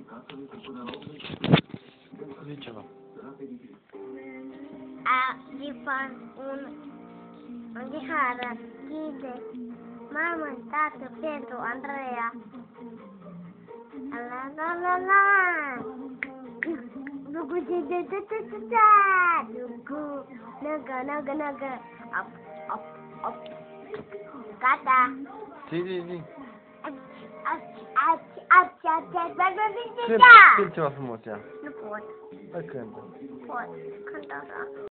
Zi ceva. Gli fa un dihară, ghide, mamă, tată, Pedro, Andreea. La la la la. Dugu de de de de de de. Dugu, năgă, năgă, năgă. Op, op, op. Gata. Zi. Cânt ceva frumos, ia. Nu pot. Hai cântă. Pot. Cânt așa.